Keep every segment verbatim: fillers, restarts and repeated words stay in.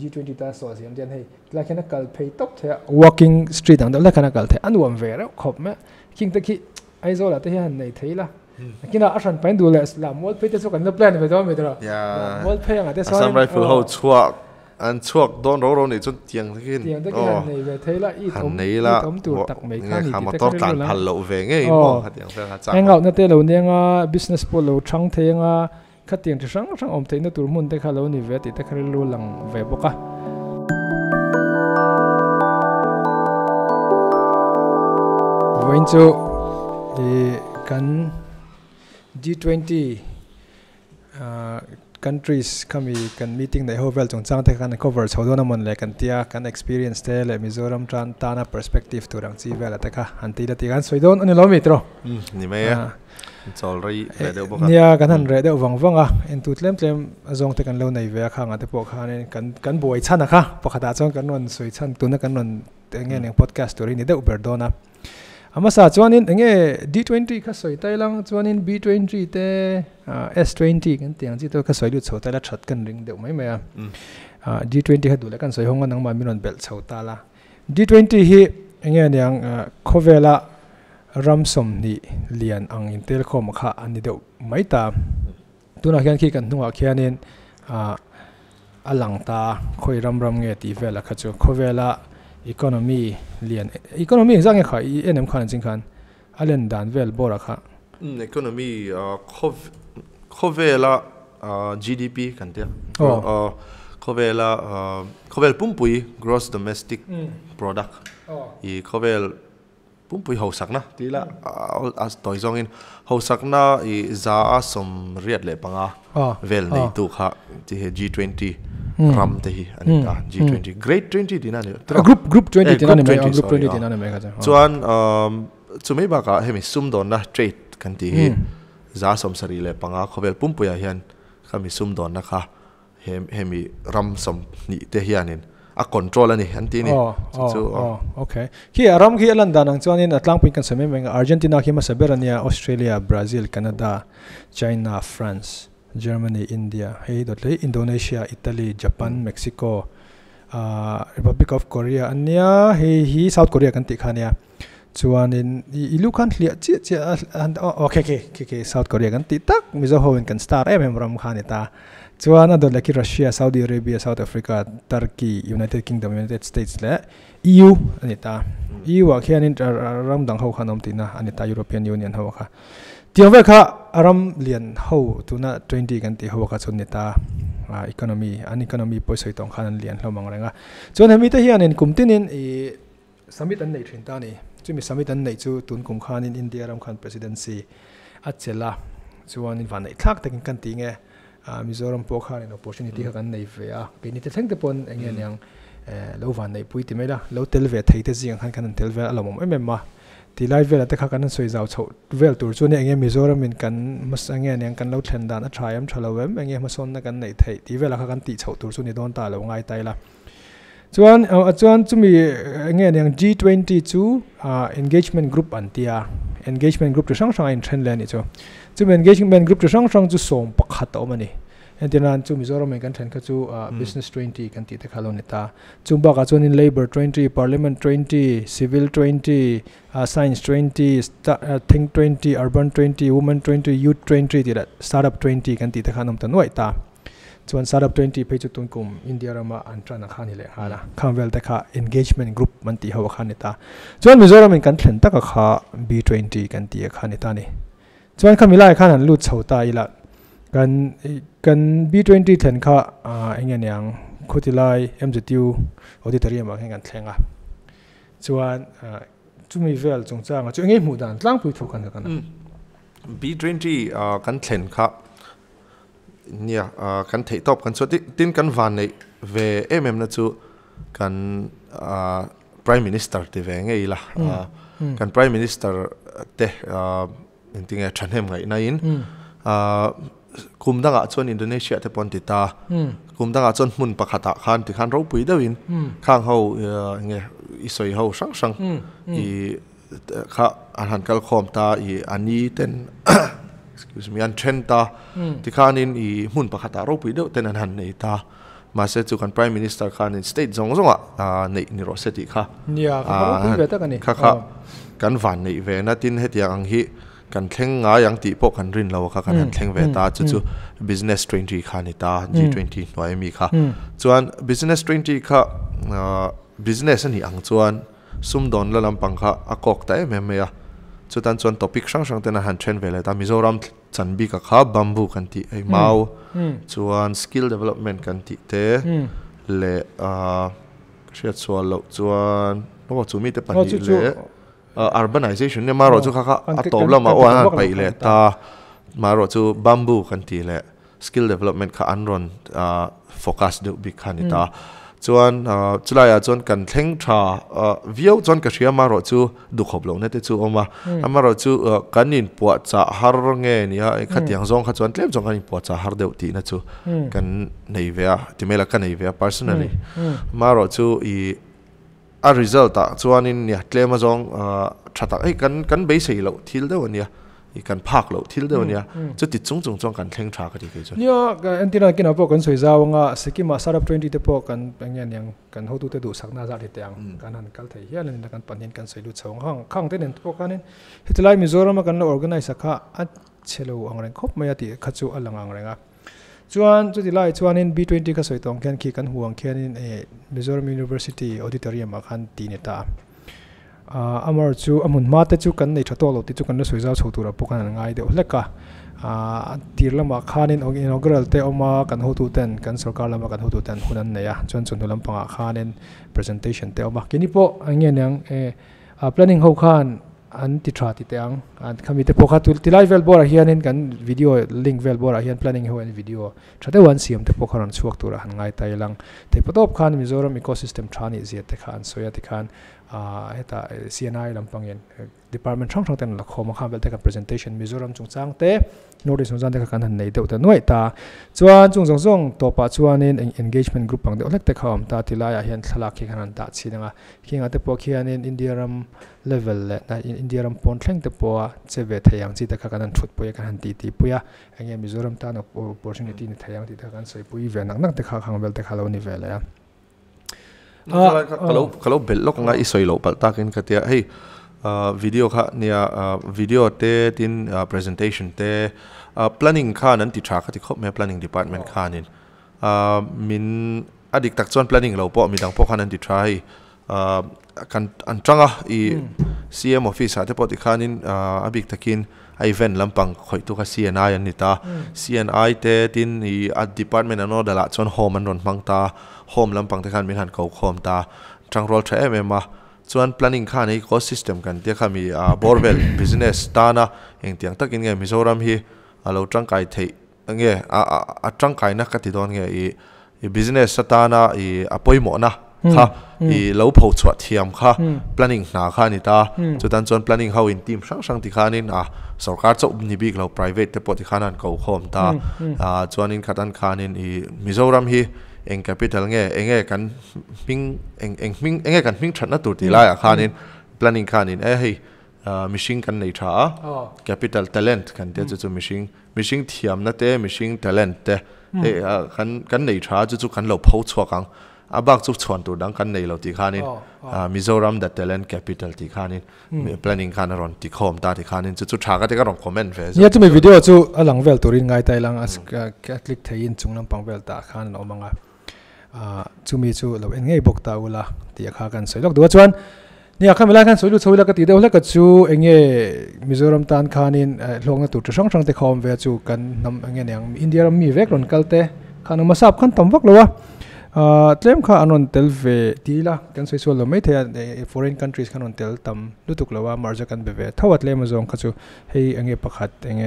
G twenty ta so siam jan hei la khana kal phei top the walking street ang la khana kal the anwam ve ra khop me king ta ki ai zo la te han nei thei la kina asan pain du le islam wall phei te so kan plan me do me do ya wall phei ang te so Assam rifle ho chuak an chuak don ro ro ni chun tiang kin tiang ta ki han nei ve thei la i thom nei la thom tu tak mai kha ni ha motor tlan phal lo ve nge mo hatiang fe ha cha ang out na te lo ne nga business po lo thang the nga khatiang chi sang sang om the na tur mun te kha lo ni ve ti te khari lo lang ve boka Wincho the kan G twenty uh, countries kami kan meeting dai hovel chung chang te kan cover chodona mon le kan tia kan experience te le Mizoram tran tana perspective turang chi vela ta kha anti la ti kan soidon ani lo mitro ni me ya chol rai le de boka nia kan han re de wang wanga en tu tlem tlem azong te kan lo nei ve kha nga te po kha ne kan kan boi chana kha pokhata chong kan non soi chan tu na kan non te nge ne podcast story ni de uber dona amasa chuanin enge D twenty kha soi tai lang chuanin B twenty te S twenty kan tiang chi to kha soi lu chho ta la that kan ring de mai mai D twenty ha du la kan soi hong nang ma minon bel chho ta la D twenty hi enge niang khovela ramsom ni lian ang intel khom kha ani de mai ta tuna khian khi kan nuwa khianin alang ta khoi ram ram nge ti vela kha chu khovela economy lian economy zang e kha enem khan jing khan alen dan vel bora kha economy khov khovela G D P kan tia khovela khovel pumpui gross domestic product i khovel pumpui hausak na tila as toy zong in hausak na i za asom riat le panga vel nei tu kha ti G twenty ram te hi anita G twenty grade twenty dina ne group group twenty dina ne group twenty dina ne me kha chuan um chumei ba ka hemi sum don na trade kan ti hi za som sari le panga khovel pumpuya hian khami sum don na kha hem hemi ram som ni te hianin a control ani anti ni so okay ki aram ki alan danang chuanin atlang pin kan seme menga Argentina ki ma saberania Australia Brazil Canada China France Germany, India, hey, dot Indonesia, Italy, Japan, Mexico, uh, Republic of Korea, ania hey, he South Korea kan ti khania. Chuan in ilu kan hlia chi chi okay okay okay South Korea kan ti tak mizo ho kan star em em ram khan ta. Chuan adol laki Russia, Saudi Arabia, South Africa, Turkey, United Kingdom, United States le E U anita. E U wa khianin ram dang ho khanom tina anita European Union ho kha. Tiang ve kha aram lian ho tuna twenty kan ti ho ka chun neta economy an economy poisoi tong khan lian hlomang renga chon hemi te hian in kumtinin e summit an nei thin ta ni chumi summit an nei chu tun kum khan in India ram khan presidency achela chuan in van nei thak takin kan ti nge Mizoram po khan in opportunity kan nei ve a pe ni te theng te pon enge nyang lo van nei pui ti mela lo tel ve thei te jiang khan kan tel ve alom em em ma ti live vel te kha kan soi zau chho vel tur chu ne enge Mizoram in kan mas enge ne kan lo thlen dan a thaiam thalawem enge ma son na kan nei thei ti vel kha kan ti chho tur chu ni don ta lo ngai tai la chuan chuan chumi enge ne G twenty chu engagement group an tia engagement group tu sang sang in thlen le ni chu chumi engagement group tu sang sang chu som pakhat o mani entinan chu Mizoram kan thlen kha chu business twenty kan ti te khalo neta chumba ka chon in labor twenty parliament twenty civil twenty uh, science twenty uh, think twenty urban twenty women twenty youth twenty ti da startup twenty kan ti te khanom ta noi ta chuan startup twenty pe chu tun kum India rama antrana khani le hala khamvel ta kha engagement group man ti hawa khani ta chuan Mizoram kan thlen ta ka kha B twenty kan ti khani ta ni chuan khamilai khan an lu chhota ila kan kan B twenty thlen kha enge nyang khutilai M Z U auditorium ma kan thlenga chuan chumi vel chungchang chu nge mu dan tlang pui thu kan kan B twenty kan thlen kha nia kan thei top kan so tin kan van nei ve em em na chu kan prime minister te ve nge ila kan prime minister te intinga thanem ngai na in kum danga chon Indonesia te pon ti ta kum danga chon mun pakhata khan ti khan ro pui dawin khang ho nge isoi ho sang sang i kha an kal khom ta i ani ten excuse me an trend ta ti khanin i mun pakhata ro pui daw ten an han nei ta มาเสจุกัน Prime Minister ค่ะใน State จงจงอ่ะอ่าในนิโรสติค่ะเนี่ยเขาพูดแบบนี้ค่ะค่ะกันฝันในเวนัดินเหตุอย่างฮีกันแข่งงาอย่างตีพวกกันรินเราค่ะกันแข่งเวตาจุจุ business twenty ค่ะนี่ตา G twenty หน่วยมีค่ะส่วน business twenty ค่ะ business นี่อังส่วนซุ่มดอนละลำปังค่ะอากอกแต่เมื่อเมื่อจุดนั้นส่วน topic ช่างช่างแต่น่าหันเทรนเวลตามิโซรัมจันบีกับค่ะบัมบูกันที่ไอ้เมาส่วน skill development กันที่เตะเละอ่าเชื่อส่วนเราส่วนเพราะว่าจุมีแต่ปัญหาเละ urbanization เนี่ยมาเราจุค่ะค่ะอัตโตแล้วมาว่าไปเละตามาเราจุบัมบูกันที่เละ skill development ค่ะอันรอนอ่า focus ดูบิ๊กค่ะนี่ตาส่วนจุดอะไรส่วนกันเท่งชาวิวส่วนกระเชียมาเราจูดูขบลงเนี่ยแต่จูออกมาอามาเราจูกันนินปวดจะหารเงี้ยนี่ฮะขัดยังส่งขัดส่วนเล่มส่งกันนินปวดจะหารเดียวตีนะจูกันในเวียที่ไม่ละกันในเวีย personally มาเราจูอีอ่ะ result อ่ะส่วนนี้เนี่ยเล่มมาส่งชัดตักไอ้กันกันเบสิกเราที่เดียวเนี่ยอีกันพักเราที่เดียวเนี่ยจะติดจงจงจงกันเท่งชากันดีกันจ้ะเนี่ยกันที่นั่นกินเอาพวกกันสวยจ้าวงาสกิมาสารพัด twenty เตปอกันเป็นอย่างยังกันเขาดูแต่ดูสักนาจัดที่เตียงกันนั่นกันที่เฮียนั่นกันปัญญากันสวยดูสองข้างข้างที่นั่นพวกกันนี่ที่ไล่มิโซรัมกันเรา organize สักข้าอัดเชลูอังเริงครบไม่ยติขัดจูอัลลังอังเริงอ่ะจวนจุดที่ไล่จวนนี่ B twenty ก็สวยตรงกันขี้กันห่วงแค่นี้เอมิโซรัม University Auditorium มาคันตีนี่ตาอามาจูอามุนมาเตจูกันในชัดโตโลติจูกันในสวยจ้าชูตัวเราพวกกันง่ายเดียวเล็กกะทีละมาขานินอินออกรัลเตอมากันหูตูเต็นกันสุรการละมากันหูตูเต็นคนนั้นเนี่ยจนจนทุลังปังขานิน presentation เตอมากินนี่พออันเงี้ยยังเออ planning เขาขานอันติดชาติเตียงอันคำนี้เตพอขาตุลที่ไลฟ์เวลบอร์เฮียนินกันวิดีโอ link เวลบอร์เฮียน planning เขาอันวิดีโอชัดเจนวันเสียมเตพอขานันช่วงตัวหันง่ายไตลังเตพอตบขานมิโซรัม ecosystem ชานิเสียเตขานสวยเตขานอ่าเหตุ C N I ลำพังเงิน department ช่องช่องเต็นหลักข้อมาข้ามเวลเตกัน presentation มิโซรัมจงจ้างเตโน้ตสงสารเตกันหันในเดียวแต่หน่วยตาจวนจงจงจงตัวปัจจุบันนี้ engagement group ปังเดียวเล็กเตขามตาที่ไล่เห็นสลากขี้ขนาดตัดสินงาขี้งาเตปอขี้อันนี้อินเดียรัม level เลยนะอินเดียรัมปอนแข่งเตปอเซเวทยังจีเตกันหันชุดปุยกันหันตีตีปุยอันนี้มิโซรัมตาน opportunity นี่ยังตีกันใส่ปุยเวนักนักเตข้างเวลเตข้าเรานี่เวลเลย kalau kalau belok nggak isoi lo paltakin katia hey video kha nia video te tin presentation te planning kha nan ti tra khati khop me planning department kha nin min adik tak chon planning lo po mi dang po kha nan ti try kan an changa i C M office ate po ti kha nin abik takin event lampang khoi tu kha C N I an ni ta C N I te tin i at department ano dala chon home an ron mang ta home lampang te khan min han ko khom ta chang rol tha em ma chuan planning kha nei ecosystem kan te kha mi borewell business ta na eng tiang takin nge mizoram hi alo tang kai thei nge a tang kai na ka ti don nge i business ta na i apoi mo na kha i lo pho chwa thiam kha planning na kha ni ta chutan chon planning how in team sang sang ti kha nin a sarkar chau ni big lo private te poti khanan ko khom ta chuanin khatan khanin i mizoram hi eng capital nge enge kan ming eng eng ming enge kan ming thatna tur ti lai a khanin planning khanin e hei machine kan nei tha capital talent kan te chu machine machine thiam na te machine talent te e kan kan nei tha chu chu kan lo pho chhuakang abak chu chhon tur dang kan nei lo ti khanin mizoram the talent capital ti khanin planning khan ron ti khom ta ti khanin chu chu tha ka te ka ron comment ve ya chu mi video chu alang vel turin ngai tai lang as click thein chungnam pang vel ta khan no manga chu mi chu lo en ngei bok ta ula ti kha kan soi lok du chuan ni akha mila kan soi lu choi la ka ti de la ka chu enge mizoram tan khanin hlongna tur chang chang te khom ve chu kan nam enge nyang india ram mi vek ron kalte khan ma sap khan tam wak lowa tlem kha anon tel ve ti la kan soi sol lo mai the foreign countries khan on tel tam lutuk lowa marja kan be ve thawat le ma zong kha chu hei enge pakhat enge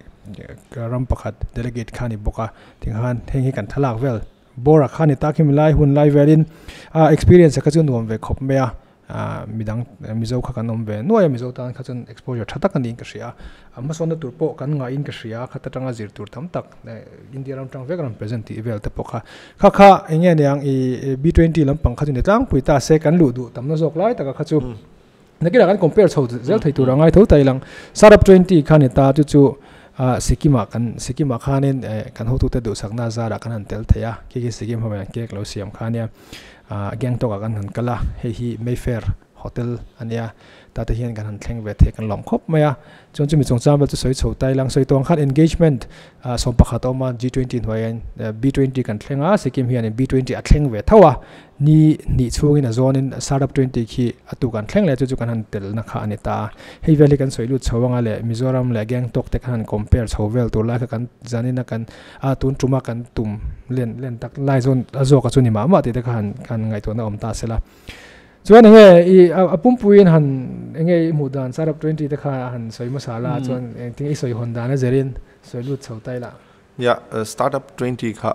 ram pakhat delegate khani boka ting han heng hi kan thalak vel bora khani takim lai hun lai velin experience ka chun nom ve khop mea midang mizo kha kanom ve noya mizo tan kha chun exposure thata kan ding ka ria ama sona tur po kan nga in ka ria khata tanga zir tur tham tak india ram tang ve kan present ti vel te po kha kha kha enge nyang i B twenty lam pang kha chun tang pui ta se kan lu du tam na jok lai ta kha chu nakira kan compare chho zel thai tur angai tho tai lang sarap twenty khani ta chu chu a sikima kan sikima khanin kan hotu te du sakna zara kan han tel theya ki ki sikim homen kek lo siam khania a gangtok kan han kala he hi Mayfair hotel ania ta te hian kan han thleng ve the kan lom khop maya chon chumi chong cham chu soi chho tai lang soi tong khat engagement som pakhat oma G twenty hoyan B twenty kan thlenga sikim hian B twenty a thleng ve thawa ni ni chungin a zone in startup twenty khi atu kan thleng le chu chu kan han tel na kha ani ta hei veli kan soi lu chawanga le Mizoram le Gangtok te kan compare chhovel tu la kan janina kan a tun tuma kan tum len len tak lai zone azo ka chuni ma ma te kan kan ngai to na om ta sela chuan nge i apum puin han nge mudan startup twenty te kha han soi masala chuan ting i soi honda na zerin soi lu chho tai la ya startup twenty kha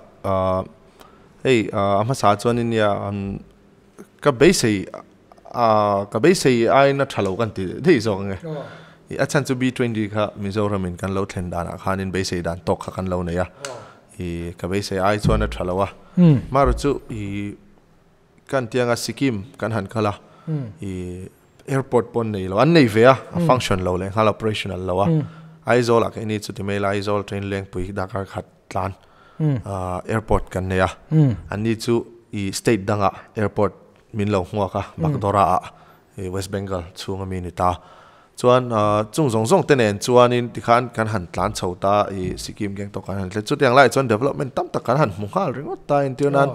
hey ama sa chuan in ya ka base a ka base ai na thalo kan ti dei zo nge i achan chu B twenty kha Mizoram in kan lo thlen dana khan in base dan tok kha kan lo na ya i ka base ai chuan na thalo wa maru chu i kan tianga Sikkim kan han khala i airport pon nei lo an nei ve a function lo le hal operational lo a aizol a ni chu ti mai la aizol train leng pui Dakar khat tlan airport kan ne a an ni chu i state danga airport min lo hwa ka Bagdora a West Bengal chunga mi ni ta chuan chung zong zong tenen chuan in ti khan kan han tlan chhota i Sikkim geng to kan han le chu tiang lai chuan development tam tak kan han mu hal ringot ta in tianan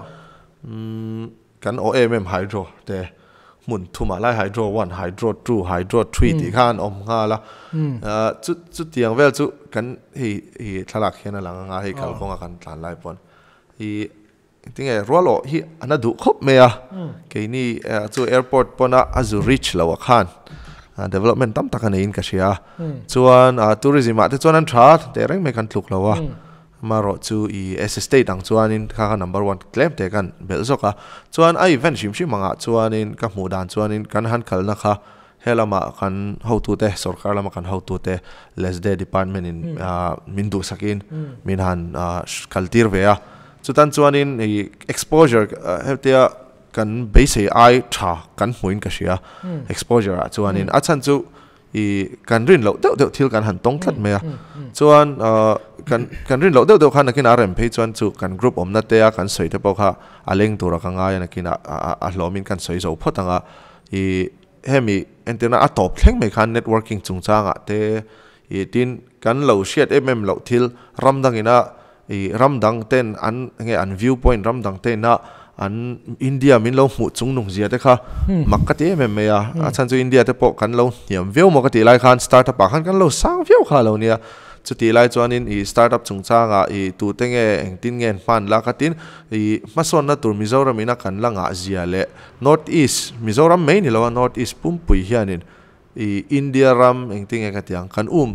kan O M M hydro te mun thuma lai hydro one hydro two hydro three ti khan om nga la chu chu tiang vel chu kan hi hi thalak hian lang nga hi kal konga kan tlan lai pon hi tinge rolo hi anadu khop me a ke ni chu airport pona azu reach lawa khan development tam tak anein ka sia chuan tourism a te chuan an tha te reng me kan thluk lawa maro chu i S S T dang chuan in kha number one claim te kan bel zoka chuan ai event shim shim manga chuan in ka mu dan chuan in kan han khal na kha helama kan how to te sarkar lama kan how to te less day department in min du sakin min han kaltir ve a chutan chuan in exposure hetia kan base ai tha kan muin ka sia exposure a chuan in achan chu i kan rin lo deuh deuh thil kan han tong thlat me a chuan kan kan rin lo deuh deuh khan nakin R M P chuan chu kan group om na te a kan soi te pawh kha aleng tura ka nga nakin a hlomin kan soi zo photanga i hemi entena a top thleng me khan networking chungchanga te i tin kan lo shet mm lo thil ramdang ina i ramdang ten an nge an viewpoint ramdang te na an India min lo mu chung nung zia te kha makati em me ya achan chu India te pawh kan lo niam veu mo ka ti lai khan startup a khan kan lo sang veu kha lo nia chu ti lai chuan in i startup chungchanga i tu tenge engtin ngen pan la katin i mason na tur Mizoram ina kan langa zia le north east Mizoram main ni lo north east pumpui hianin i India ram engting ka tiang kan um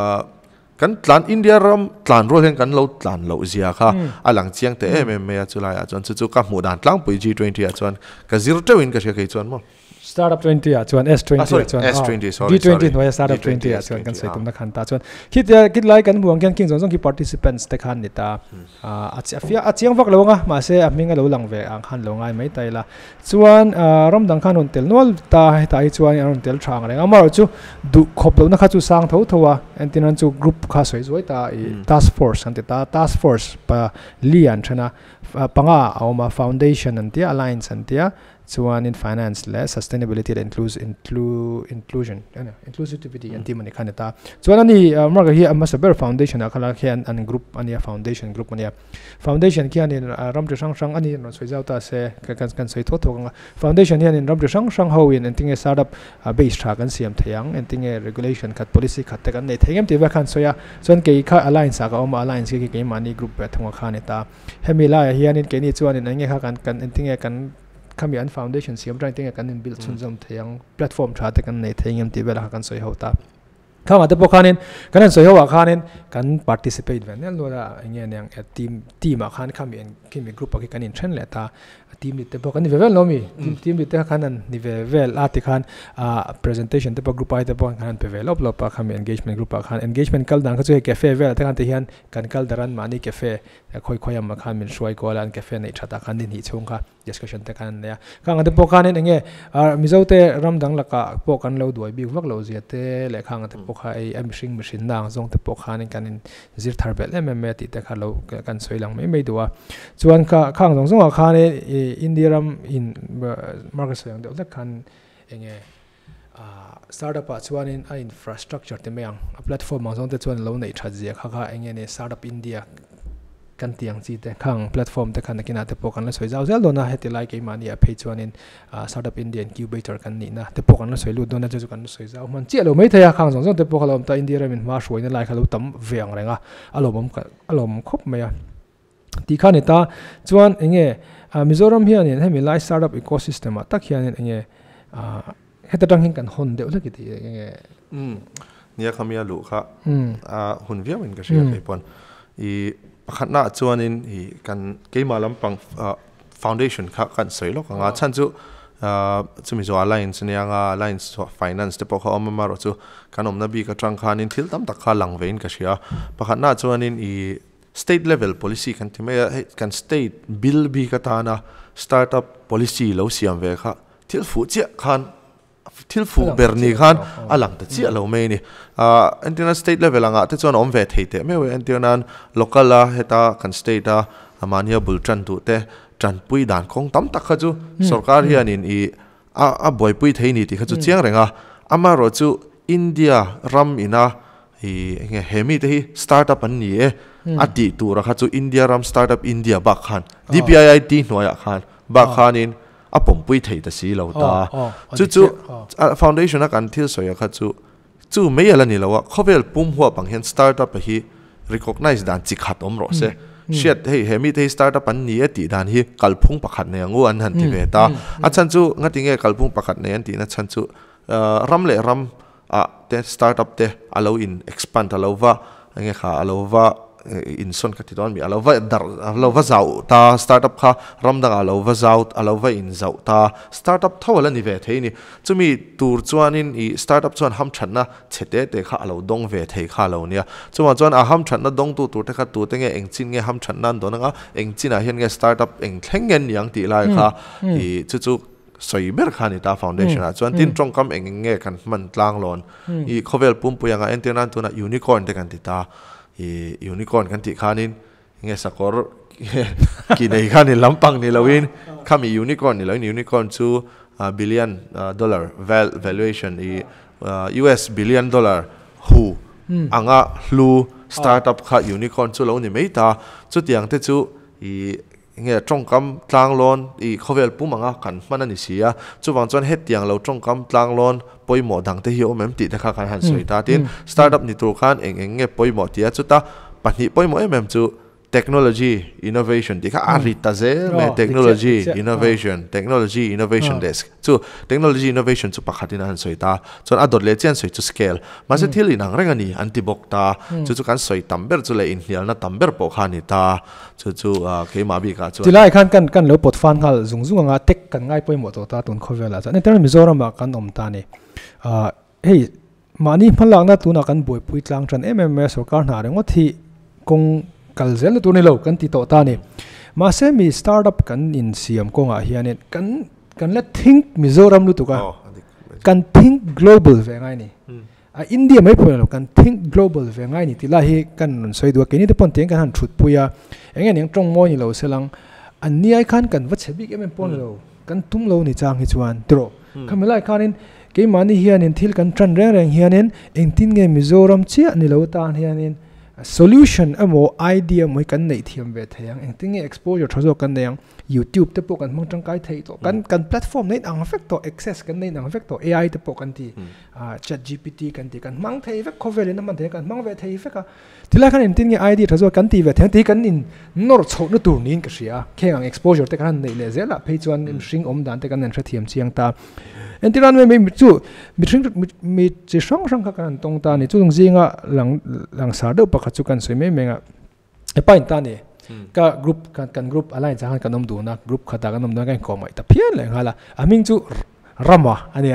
kan tlan India ram tlan ro hen kan lo tlan lo zia kha alang chiang te em em me a chulai a chon chu chu ka mu dan tlang pui G twenty a chon ka zero tewin ka she kai chon mo startup twenty a chuan S twenty a chuan S twenty sorry G twenty no startup twenty a chuan kan sei tum na khan ta chuan kit kit lai kan buang kan king zong zong ki participants te khan ni ta a chia a chiang vak lo nga ma se a minga lo lang ve ang khan lo ngai mai tai la chuan ram dang khan on tel nol ta ta i chuan on tel thang le amar chu du khop lo na kha chu sang tho thowa antinan chu group kha soi zoi ta i task force ante ta task force pa lian thana panga awma foundation antia alliance antia chuan in finance le sustainability and inclusion inclusivity anti mani khaneta chuan ani marga hi ama saber foundation akhala khian an group ania foundation group ania foundation khian in ramre sang sang ani no soijau ta se kan kan soi tho tho foundation hian in ramre sang sang ho in anting startup base tra kan siam thayang anting regulation khat policy khat kan nei thengem ti va khan soya chuan ke kha alliance ka oma alliance ki ke mani group pe thonga khaneta hemila hian in ke ni chuan in ange kha kan kan anting kan kami an foundation siam trying thing kan in build chunjam thayang platform tha te kan nei thengem ti bela kan soi hota khama te pokanin kan soi ho khanin kan participate ven lo da nge nyang team team a khan kami en kimi group ki kan in thren le ta team ni te pok ani vevel no mi team team ni te khan an ni vevel a ti khan a presentation te pok group ai te pok khan develop lo pa kham engagement group khan engagement kal dan kha chu cafe vel te khan te hian kan kal daran mani cafe khoi khoi am khan min shoi ko lan cafe nei thata khan din hi chung kha discussion te khan ne kang te pok khan enge mizo te ram dang laka pok kan lo duai bi wak lo zia te le khang te pok ai am shing machine nang zong te pok khan kan in zir thar bel em me ti te kha lo kan soi lang mai mai duwa chuan kha khang zong zong kha ne India ram in market sayang de kan enge startup a chuan in a infrastructure te meang a platform ang zong te chuan lo nei thajia kha kha enge ne startup India kan tiang chi te khang platform te khan kina te pokan la soi jaw zel dona heti lai ke mani a phei chuan in startup India incubator kan ni na te pokan la soi lu dona ju kan soi jaw man che lo mai thaya khang zong zong te pokalom ta India ram in ma shoi na lai khalu tam veang renga alomom alom khop maya ti khan eta chuan enge Mizoram hian in hemi lai startup ecosystem a tak hian enge heta tang hin kan hon de ulaki ti enge um nia khamia lu kha a hun viam in ka sia pon I pakhatna chuan in hi kan keima lampang foundation kha kan soilo ka nga chan chu chumi zo alliance nia nga alliance finance te pokha omma ro chu kanom na bi ka tang khan in thil tam tak kha lang vein ka sia pakhatna chuan in I state level policy kan time kan state bill bi katana startup policy lo siam ve kha thil fu che khan thil fu berni khan alang ta chi lo me ni a international state level anga te chon om ve theite me we international local la heta kan state a amania bultran tu te tran pui dan khong tam tak kha chu sarkar hian in I a a boy pui thei ni ti kha chu chiang renga ama ro chu India ram ina hi nge hemi te hi startup an ni e ati tu ra kha chu India ram startup India ba khan D P I I T noya khan ba khan in apom pui thei ta si lo ta chu chu foundation a kan thil soya kha chu chu me ala ni lawa khovel pum huwa pang hen startup hi recognize dan chi khat om ro se shet hei hemi te startup an ni ati dan hi kalphung pakhat ne angu an han ti ve ta a chan chu ngatinge kalphung pakhat ne an ti na chan chu ram le ram a te startup te alo in expand alo va nge kha alo va in son ka ti don mi alo va dar alo va zau ta startup kha ram dang alo va zau alo va in zau ta startup thawala ni ve thei ni chumi tur chuan in I startup chuan ham thanna chete te kha alo dong ve thei kha lo nia chuma chuan a ham thanna dong tu tur te kha tu te nge engchin nge ham thannan donanga engchin a hian nge startup eng thlengen yang ti lai kha I chu chu soiber khani ta foundation a chuan tin tong kam eng nge kan man tlang lon I khovel pum puyanga entenan tuna unicorn te kan ti ta I unicorn kan ti khanin nge sakor ki nei khanin lampang ni lawin khami unicorn ni lawin unicorn chu billion dollar valuation I U S billion dollar hu anga hlu startup kha unicorn chu lo ni meita chu tiang te chu I nge trong kam tlang lon I khovel pumanga kan manani sia chuwang chuan het tiang lo trong kam tlang lon poimo dang te hi omem ti te kha kan han soi ta tin startup ni tur khan eng eng nge poimo tia chuta pani poimo emem chu technology innovation ti kha arita ze me technology innovation technology innovation desk chu technology innovation chu pakhatina han soi ta chon adot le chen soi chu scale ma se thil inang rengani antibok ta chu chu kan soi tamber chu le in hial na tamber po khani ta chu chu ke ma bi ka chu tilai khan kan kan lo pot fan hal zung zung anga tek kan ngai poimo to ta tun khowela cha ne ter Mizoram ma kan om ta ni a hey mani phalang na tuna kan boi pui tlang tran M M S sarkar na rengo thi kong kalzel tu ni lo kan ti to ta ni ma se mi startup kan in siam ko nga hianin kan kan let think Mizoram lu tu ka kan think global ve ngai ni a India mai pho lo kan think global ve ngai ni tila hi kan nun soi du ke ni te pon teng kan han thut puya engen eng tong mo ni lo selang an ni ai khan kan va chebik em pon lo kan tum lo ni chang hi chuan tro khamilai khanin ke mani hianin thil kan tran reng reng hianin eng tin nge Mizoram chia ni lo ta hianin solution amo idea moi kan nei thiam ve thayang eng tinge exposure thozo kan neyang YouTube te po kan mong tang kai thei to kan kan platform nei ang effect to access kan nei ang effect to A I te po kan ti chat G P T kan ti kan mang thei ve cover le man the kan mang ve thei ve ka tila kan en tinge idea thozo kan ti ve thang ti kan in nor chho na tur nin ka sia kheng ang exposure te kan nei le zela phei chuan im shing om dan te kan nan thra thiam chiang ta entiran me me chu mi thing mi chi sang sang ka kan tong ta ni chu zinga lang lang sa do pakha chu kan soi me menga e pain ta ni ka group kan kan group alliance han kanom du na group khata kanom na kan ko mai ta phian le hala aming chu rama ania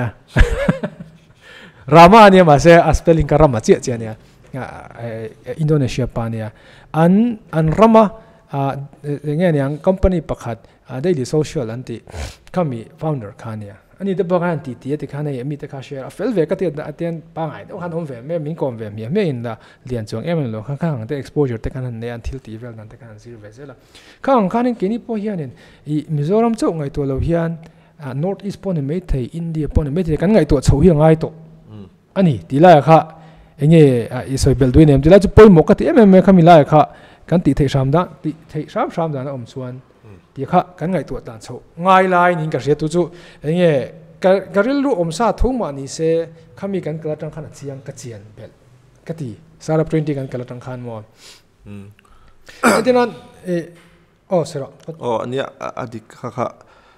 rama ania ma se spelling ka rama che che ania Indonesia pa nia an an rama nge niang company pakhat daily social anti kami founder khania ani de bagan ti ti te khana mi te kha share fel ve ka te aten pa ngai do khan hom ve me min kom ve mi me in da lian chong em lo kha kha te exposure te kan ne an thil ti vel nan te kan zir ve zela khang khanin kini po hianin I Mizoram chau ngai to lo hian north east pon me thei India pon me thei kan ngai to chau hi ngai to ani ti la kha enge I soi bel duin em ti la chu poi mo ka ti em me khami la kha kan ti thei sam da ti thei sam sam da na om chuan ti kha kan ngai to tan chau ngai lai nin ka se tu chu enge garil ru om sa thu ma ni se khami kan kala tang khana chiang ka chian bel ka ti sara twenty kan kala tang khan mo hm atinan e oh sera oh ania adik kha kha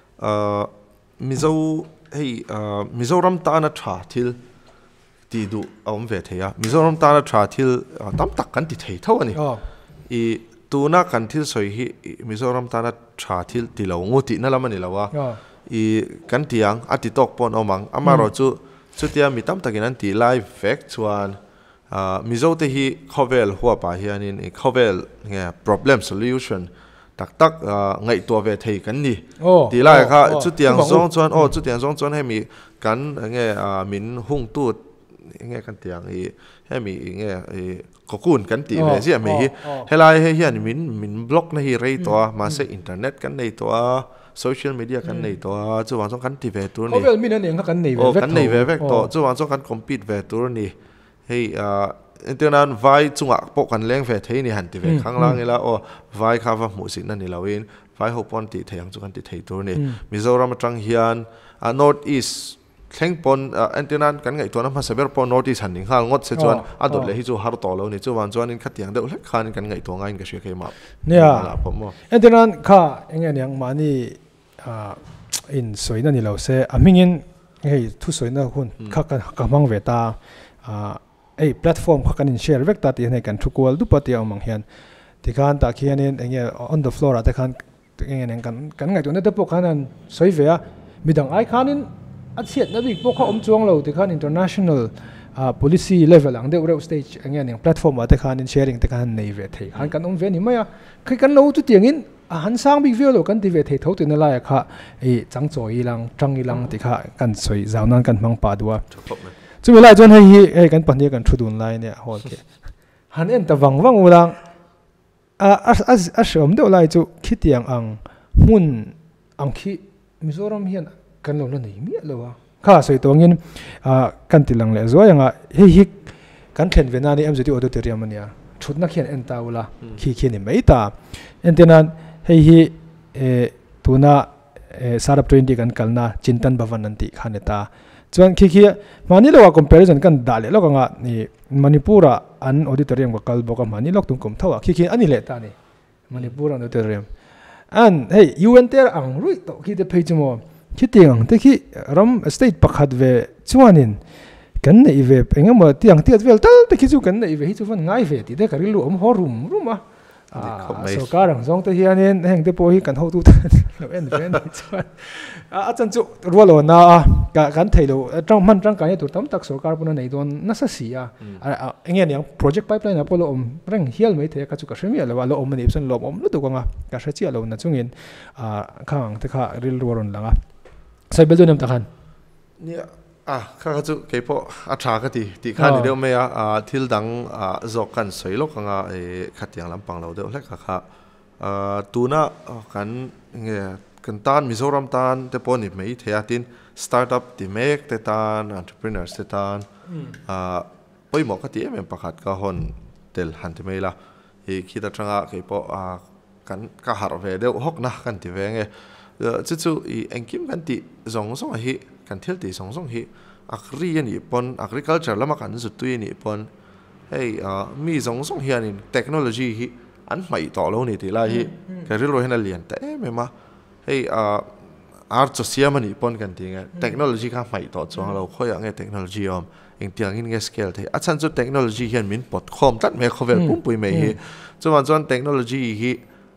mizo hei Mizoram ta na tha thil ti du om ve theya Mizoram ta na tha thil tam tak kan ti thei tho ani I tuna kan thil soi hi Mizoram ta na tha thil ti lo ngu ti na lamani lawa I kan tiang ati tok pon omang amaro chu chu tia mi tam takin an ti live fact chuan Mizo te hi khovel huwa pa hianin I khovel nge problem solution tak tak ngai to ve thei kan ni ti lai kha chu tiang zong chuan o chu tiang zong chuan he mi kan nge min hung tu nge kan tiang I he mi nge ko kun kan ti ve sia mi hi helai he hian min min blog na hi rei to ma se internet kan nei to social media kan nei to chu wang song kan ti ve tur ni khovel min an eng kan nei ve kan nei ve vek to chu wang song kan compete ve tur ni hei internet vai chunga po kan leng ve thei ni han ti ve khang lang ila o vai kha va mu sin na ni lawin vai ho pon ti theiang chu kan ti thei tur ni Mizoram atang hian north east thleng pon internet kan ngai to na ma saber pon north east han ning hal ngot se chuan adot le hi chu har to lo ni chu wan chuan in khatiang de ulek khan kan ngai to ngai ka she ke ma nia internet kha engen yang mani in soina ni lo se amingin hei thu soina hun kha ka mang ve ta ei platform kha kan in share vek ta ti nei kan thukol du pati amang hian ti khan ta khianin enge on the floor ata khan engen kan kan ngai to na te po khanan soi ve a midang ai khanin a chiat na big po kha om chuang lo ti khan international policy level ang de ure stage engen platform ata khan in sharing te khan nei ve thei khan kan om ve ni maya khai kan lo tu tiangin han sang big view lo kan ti ve thei tho tin la kha e chang choi lang tang i lang ti kha kan soi zawnan kan mang pa duwa chu mi lai chon hei hi kan pahnia kan thudun lai ne hol ke han en ta wang wang ulang a a a shom de lai chu khitiang ang mun ang khi Mizoram hian kan lo nei mi lo wa kha soi tongin kan ti lang le zo yanga hei hi kan thlen ve na ni em zeti auditorium ania thutna khian en ta ula khi khi ni mai ta entenan hei hi e tuna sarap twenty kan kalna chintan bhavan anti khaneta chuan khi khi mani lo comparison kan dale lo nga ni Manipura an auditorium ka kal boka mani lok tung kom thawa khi khi ani le ta ni Manipura auditorium an hey U N ter ang rui to khi te phei chumo khi tiang te khi ram state pakhat ve chuanin kan nei ve engemaw tiang tiat vel tal te khi chu kan nei ve hi chu van ngai ve ti te karilu om horum ruma so karang zong te hianin heng te po hi kan ho tu lo en ven chuan a chan chu rolo na ka kan theilo tang man tang ka ni tur tam tak sarkar puna nei don na sa sia engen yang project pipeline apolo om reng hial mai the ka chu ka hremi alawa lo om ni ipsan lo om lu tu ka ka hra chi alo na chungin a khang te kha ril roron langa sai bel don am ta khan ni a kha chu ke po a tha ka ti ti khan ni de me a thil dang a zok kan soi lo ka nga e khatiang lampang lo de lek kha kha tuna kan nge kan tan Mizoram tan te poni mei theatin startup ti mek te tan entrepreneurs te tan a poi mo ka ti em pakhat ka hon tel han te mei la e khita tanga ke po a kan ka har ve de hok na kan ti ve nge chu chu i engkim kan ti zong zong hi kan thil ti zong zong hi akri ni pon agriculture lama kan zu tu ni pon hey mi zong zong hian in technology hi an mai to lo ni ti la hi ka ri lo hena lian ta em ma hey art so siam ni pon kan ti nga technology ka mai to chong lo khoi ang technology om eng tiang in nge scale the achan chu technology hian min pot khom tat me khovel pum pui me hi chuan chuan technology hi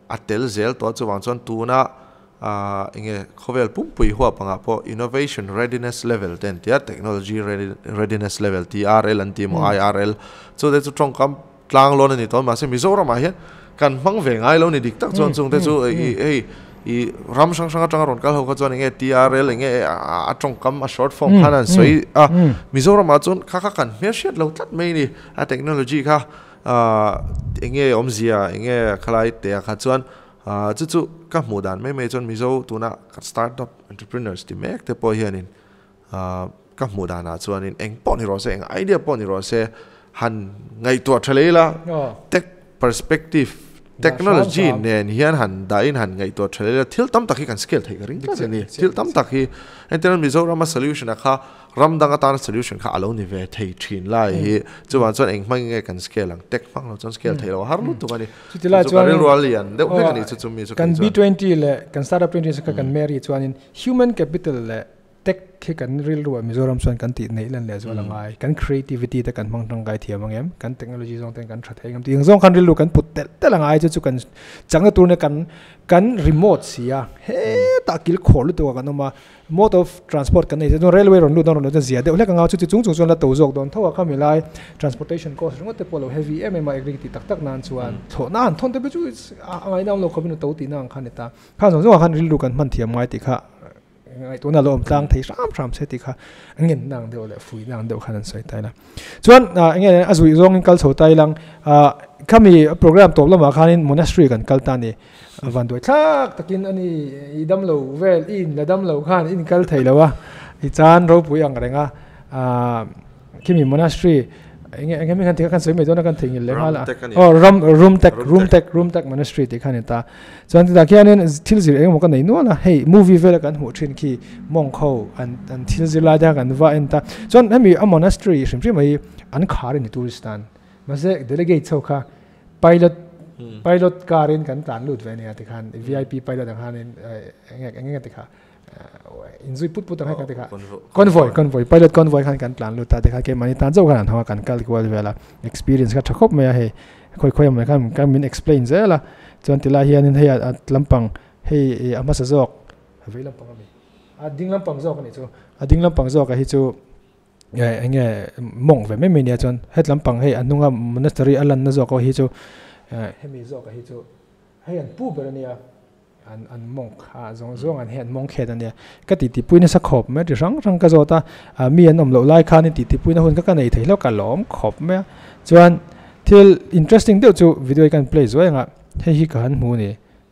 atel zel to chuwang chuan tuna a enge khovel pum pui huwa panga po innovation readiness level ten tia technology readiness level T R L and T M I R L so de chu trong kam tlang lo ni to ma se Mizoram ma hian kan mang ve ngai lo ni dik tak chuan chung te chu ei i ram sang sang atang ron kal ho ka chuan enge T R L enge a trong kam a short form khanan soi a Mizoram ma chuan kha kha kan me shet lo tat mai ni a technology kha a enge omzia enge khalai te kha chuan a chu chu ka mudan mai mai chuan Mizo tuna startup entrepreneurs ti mek te po hianin a ka mudana chuan in eng pon ni ro se eng idea pon ni ro se han ngai to thalela tech perspective technology nen hian han da in han ngai to thalela thil tam takhi kan scale thai garing ta ni thil tam takhi enten Mizoram a solution a kha ram dang atan solution kha alo ni ve thei thin lai hi chuan chuan eng mang nge kan scale ang tech phang lo chuan scale thei lo har lu tu ani chutila chuan rualian de he kan chu chu mi chu kan B twenty le kan startup twenty ka kan meri chuan in human capital le tech khi kan real ru Mizoram chuan kan ti nei lan le zo langai kan creativity ta kan mang tang gai thiam angem kan technology zong ten kan thathai ngam ti zong kan real ru kan put tel tel langai chu chu kan chang tur ne kan kan remote sia he ta kil khol tu ka no ma mode of transport kan nei no railway ron lu don lo zia de le ka ngau chu chu chung chung chuan la to jok don thawa kha milai transportation cost ringot te polo heavy m m agriculture tak tak nan chuan tho nan thon te chu angai nam lo khobin to ti nang khan ta kha zong zong khan real ru kan man thiam ngai ti kha ngayตัวนั้นเราตั้งที่สามสามเซติค่ะเงินนางเดียวเลยฟุยนางเดียวขนาดใส่ไตละส่วนอ่าเงี้ยอาจุยซงกัลโซไตลังอ่าข้ามีโปรแกรมตัวละมาคันมอนัสทรีกันกัลตานี่วันด้วยทักตะกินอันนี้อีดัมโลเวลอินและดัมโลขันอินกัลไทยแล้ววะอีจานเราปุยอย่างไรง่ะอ่าข้ามีมอนัสทรีเงี้ยเงี้ยไม่กันที่กันสวยไม่ตัวนั้นกันถึงอีกเลยฮะละอ๋อรูมรูมเทครูมเทครูมเทคมอนัสทรีที่ขันนี่ตาส่วนที่ตาแค่นี้ทิลซิเองมันก็ในนู้นนะเฮ้ยมูวี่เวลกันหัวชินคีมองเขาอันอันทิลซิลาได้กันว่าเอ็นตาส่วนให้มีอ่ะมอนัสทรีสิ่งที่ไม่อันขารินทัวริสตันมาเสกเดลิเกตเขาค่ะไพลอตไพลอตการินกันตันลุดเวเนียที่ขัน V I P ไพลอตต่างๆนี่เงี้ยเงี้ยที่ขันอินซุยพุทธพุทธให้กันที่ค่ะคอนโวยคอนโวยไพลอตคอนโวยขันกันตันลุดแต่ที่ขันเกมันนี่ตันเจ้ากันทำกันกันกว่าเวลา experience ก็ชักครบไม่ให้ค่อยๆมันกันกันมิน explain เสร็จละจนที่ลาเฮียนี่ให้ลำปังให้อามาสะจอกเฮ้ยลำปังก็มีอ่ะดิ้งลำปังจอกนี่จูอ่ะดิ้งลำปังจอกก็ให้จูเงี้ยเงี้ยมองไปไม่มีเนี่ยจนให้ลำปังให้อันนู้นก็มันนัสตรีอันนั้นจอกก็ให้จูให้มีจอกก็ให้จูให้อันปูเบอร์เนี่ยอันอันมองขาจงจงอันเห็นมองแค่นั้นเนี่ยก็ติดติปุ้ยนี่สักขอบไหมที่รังรังก็จอตามีอันอมเหลาไล่ขานี่ติดติปุ้ยนะคนก็กันในไทยแล้วกันหลอมขอบไหมจวนที่ interesting เดี๋ยวจูวิดีโอกัน play สวยงะให้ฮิกันหูนี่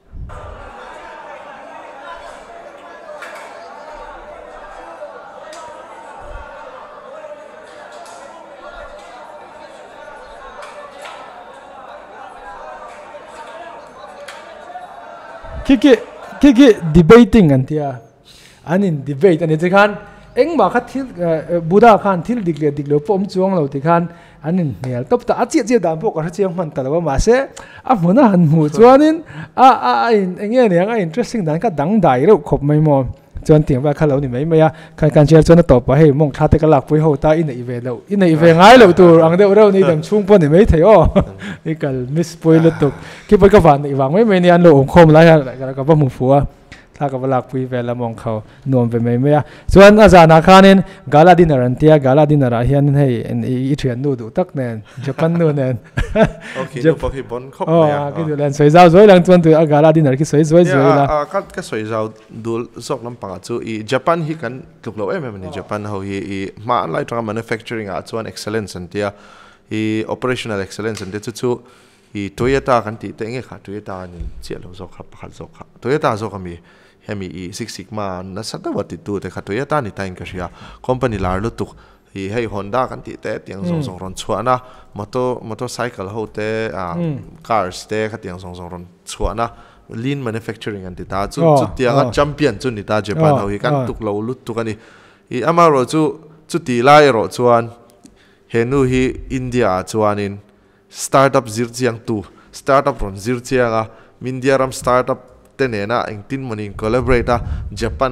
คิกคิก debating กันที่อันนี้ debate อันนี้ที่ขันเอ็งมาคัดที่บูดาขันที่ดิกเลียดิกเลียพอมจวงเราที่ขันอันนี้เนี่ยตบตาอาเจียเจียดามพวกเขาเจียงมันแต่ว่ามาเสียอ่ะมันน่าหันหูจวนนี่อ่ะอ่ะเอ็งเนี่ยเนี่ย interesting นั้นก็ดังได้แล้วขบไม่มองจวนเตียงว่าเขาเรานี่ไม่ไม่อะการการเชียร์จวนต่อไปให้มองชาติกลักไปหัวตาอินในอีเวนต์เราอินในอีเวนต์ง่ายเราตัวอังเดียวเรานี่ดังช่วงปนนี่ไม่เที่ยวนี่ก็มิสปอยล์ตุกคิดว่าก็ฝันอีหวังไม่ไม่เนี่ยอันเราองคมไรฮะแล้วก็บ่มุ่งฟัวถ้ากับหลักปุยเวลามองเขานวมไปไม่ไม่อะส่วนอาจารย์นักข่าวนี่กาลาดินารันเตียกาลาดินาราเฮียนให้อีเทียนดูดูตักเนี่ยญี่ปุ่นนู่นเนี่ยโอเคดูพอพี่บอลครบเลยอ่ะก็ดูแลสวยเจ้าสวยหลังจวนตัวกาลาดินาร์ที่สวยสวยสวยละอ่าก็ก็สวยเจ้าดูสกลำปังอ่ะจู่อีญี่ปุ่นฮีกันถูกเราเอ้ยมันญี่ปุ่นเขาฮีอีมาไล่ตรง manufacturing อ่ะจู่ excellence อันเดียอี operational excellence อันเดียจู่อี Toyota กันที่แต่เงี้ยค่ะ Toyota นี่เจียเราสกครับขัดสกครับ Toyota สกมีเฮมีอี Six Sigma นั่นสัตว์วัตถุตัวแต่ค่ะ Toyota นี่แต่งก็เชีย company ลาลุตุกฮีให้ Honda กันที่แต่ยังส่งส่งรอนชัวนะมอเตอร์มอเตอร์ไซค์เขาแต่อ่า cars แต่ค่ะยังส่งส่งรอนชัวนะ lean manufacturing กันที่ตาจุดจุดที่ยัง champion จุดนี่ตาญี่ปุ่นเขาฮีกันตุกเราลุตุกันนี่ฮีอามาโรจุจุดที่ไล่โรจวนเห็นดูฮีอินเดียจวนนิน startup ซิร์เจียงตู startup รอนซิร์เจียงอ่ะมินเดียรัม startup เตเนน่ะเองตินมันอิน collaborate อ่ะญี่ปุ่นอ่ะ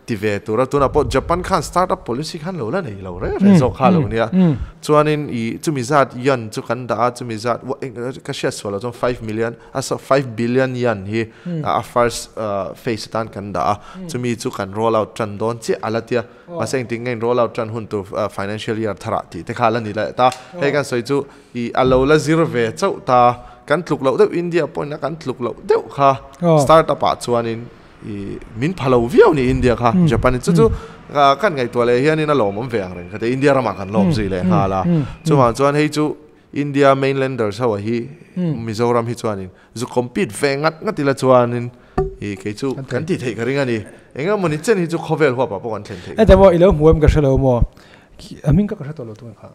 ti ve tu ra tu na po Japan khan startup policy khan lo la nei lo re re zo kha lo nia chuanin i chumi zat yan chu kan da chumi zat ka shares wala chon five million asa five billion yan hi a first phase tan kan da chumi chu kan roll out tran don che alatia paseng ting ngai roll out tran hun tu financial year thara ti te khala ni la ta he kan soi chu i alo la zero ve chau ta kan tluk lo de India point na kan tluk lo de kha startup a chuanin i min phalo viau ni India kha Japan chu chu kan ngai to le hian in a lom om veng reng kha India rama kan lom zi le ha la chu ma chuan hei chu India mainlanders hawa hi Mizoram hi chuanin zu compete vengat ngatila chuanin i ke chu kan ti thei karinga ni enga moni chen hi chu khovel ho pa po kan thlen thei e demo ilo muam ka shalo mo amin ka ka to lo tu kha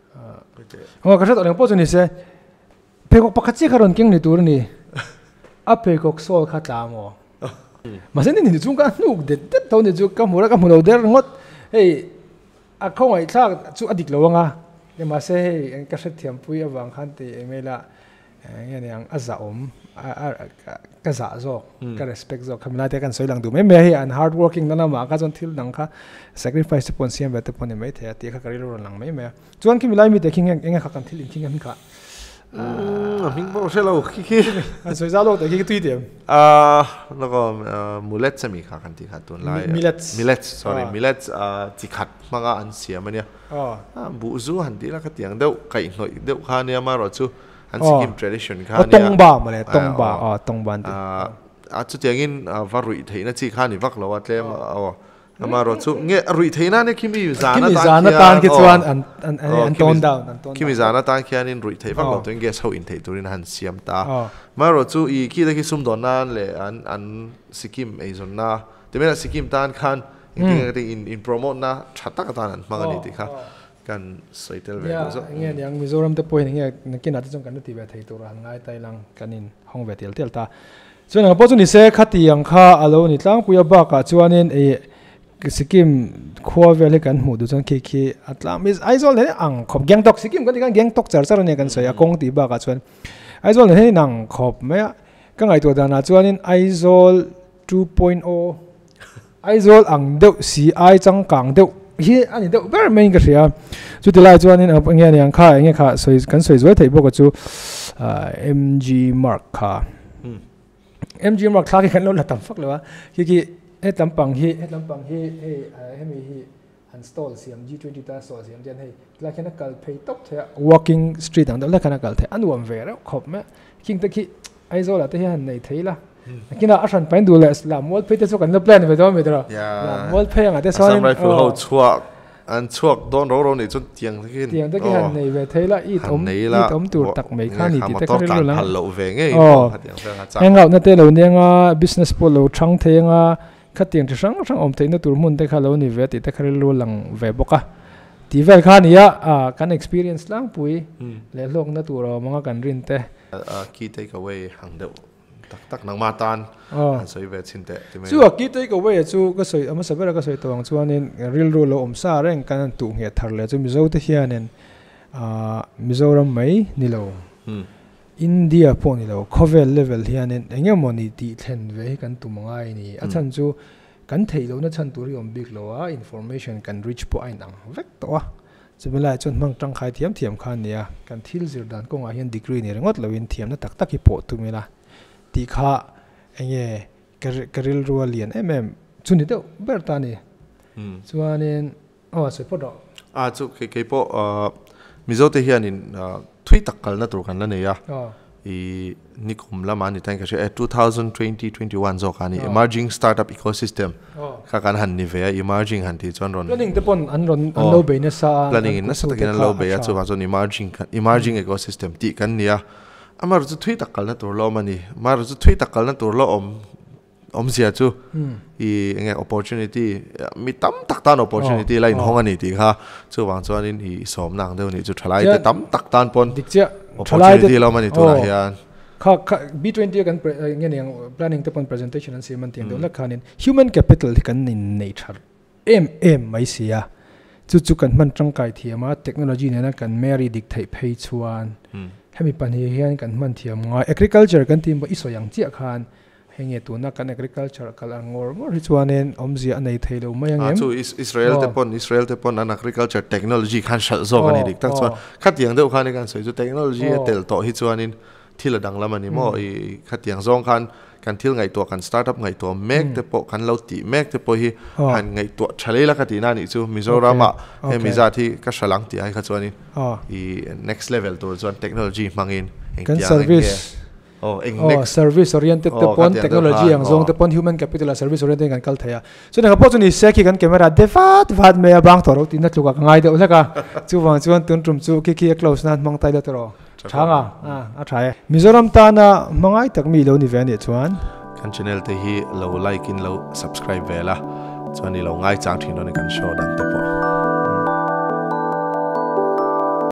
ho ka to le po chu ni se pekok pakhachi kharon king ni tur ni a pekok sol kha ta mo masen ni chung ka nuk de de to ni chu ka mura ka mulo der ngot hey a khong ai thak chu adik lo nga ne ma se hey ka se thiam pui awang khan te emela nge ne ang aza om ka za zo ka respect zo kamla te kan soilang du me me hi an hard working na ma ka jon thil nang kha sacrifice pon siam ba te pon me the ti kha karilo lang me me chuan ki milai mi te king eng kha kan thil in king an kha a ming bo se lo ki ki a soi za lo te ki tui dem a lo ko mulet sami kha kan ti kha tun lai millet millet sorry millet a ti khat manga an siam ania a bu zu han ti la ka tiang deu kai noi deu kha ne ma ro chu an Sikkim tradition kha ne tong ba ma le tong ba a tong ban ti a chu tiangin varui theina chi kha ni vak lo wa tlem a ama ro chu nge rui theina ne kimi zana ta zana tan ki chuan an an an ton down an ton kimi zana tan khian in rui thei vak lo to nge so in thei turin han siam ta ma ro chu i ki da ki sum don nan le an an Sikkim ei zon na te mena Sikkim tan khan in in promote na thata ka tan ma ni ti kha kan soitel ve so nge yang Mizoram te point nge nakin ati jong kan ti ve thei tur han ngai tai lang kanin hong ve tel tel ta chuan po chu ni se khati yang kha alo ni tlang puya ba ka chuanin e Sikkim khua ve le kan mu du chang ki ki atlam is aizol ne ang khop gyang tok Sikkim kan kan gyang tok char char ne kan soya kong ti ba ka chuan aizol ne nang khop me ka ngai to da na chuanin aizol two point oh aizol ang deuh si ai chang kang deuh hi ani deuh ber main ka ria chu ti lai chuanin ap nge yang kha nge kha soi kan soi zoi thei bo ka chu M G Mark kha M G Mark kha ki kan lo la tam fak lewa ki ki e tampang hi e tampang hi he hemi hi han stall siam G twenty ta so siam jan hei la kana kal phei top the walking street ang la kana kal the anwam ve ra khop me king ta ki ai zo la te han nei theila kina asan pain du la islam wal phei te so kan la plan ve do me dra la wal phei ang te so an rifle ho chuak an chuak don ro ro ni chun tiang ki tiang ta ki han nei ve theila i tom i tom tur tak mai khani ti te ka ri lo lo ve nge hang out na te lo nenga business po lo thang thenga khatiang chi sang sang om theina tur mun te khalo ni ve ti te khari lo lang ve boka ti vel kha ni ya kan experience lang pui le lok na tur manga kan rin te key take away hang deuh tak tak nang ma tan an soi ve chin te ti me chu key take away chu ka soi ama sabera ka soi tawang chuanin real ro lo om sa reng kan tu nge thar le chu mizo te hianen Mizoram mai ni lo India po ni lo khovel level hianen enge moni ti thlen ve kan tu mangai ni achan chu kan thei lo na chan turi om big lo a information kan reach po ai nang vek to a chubela chon mang tang khai thiam thiam khan nia kan thil zir dan ko nga hian degree ni rengot loin thiam na tak tak hi po tu mela ti kha enge karil rualian mm chuni de ber ta ni chuanin aw se po do a chu ke ke po mizo te hianin thui takkal na tur kan la ne ya i nikum lama ni tan ka she twenty twenty twenty-one zo kani emerging startup ecosystem ka kan han ni ve emerging han ti chon ron planning te pon an ron an lo be na sa planning in na sa takin lo be ya chu ba zon emerging emerging ecosystem ti kan nia amar chu thui takkal na tur lo mani mar chu thui takkal na tur lo om om sia chu i enge opportunity mi tam tak tan opportunity line hong ani ti kha chu wang chuan in hi som nang deu ni chu thalai te tam tak tan pon dikcha opportunity lo mani tu na hian kha B twenty kan nge ne planning te pon presentation an siam tiang do la khanin human capital kan in nature em em mai sia chu chu kan man tang kai thiama technology ne na kan marry dik thai phei chuan hemi pan hi hian kan man thiam nga agriculture kan tim ba iso yang chia khan henge tu na kan agriculture kal angor mo ri chuanin omzia anei theilo mai angem chu Israel te pon Israel te pon an agriculture technology khan shal zo kan dik tak chuan khatiang deuh khan kan soi chu technology tel to hi chuanin thil dang lamani mo i khatiang zong khan kan thil ngai to kan startup ngai to mek te po kan lo ti mek te po hi han ngai to thale la katina ni chu Mizoram a emiza thi ka shalang ti ai kha chuanin i next level to chuan technology mangin kan service oh eng oh, next service oriented te pon technology ang zong te pon human capital service oriented kan kal thaya so na po chuni seki kan camera devat vat me abang thoro tin na tluka ngai de ulaka chu wang chuan tun trum chu ki ki close na mang tai da tro thanga a a thai Mizoram ta na mangai tak mi lo ni ve ni chuan kan channel te hi lo like in lo subscribe vela chuan ni lo ngai chang thin no ni kan show dang te po